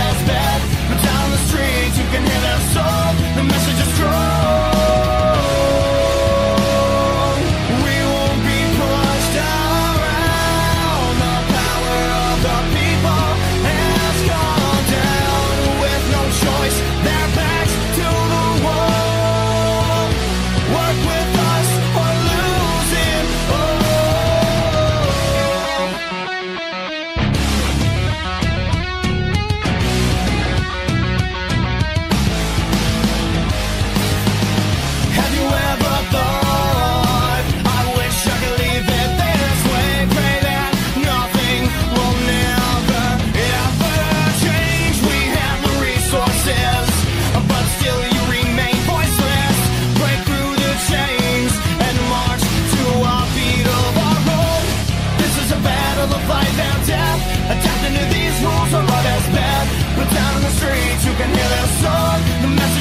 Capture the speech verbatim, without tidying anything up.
is bad, but down the street you can hear their song. The message is strong. We won't be pushed around. The power of the people has gone down. With no choice, their backs to the wall. Work with us or lose it all. Have you ever thought, I wish I could leave it this way? Pray that nothing will never, ever change. We have the resources, but still you remain voiceless. Break through the chains and march to a beat of our own. This is a battle of life and death. Adapting to these rules are what is bad, but down in the streets you can hear their song. The message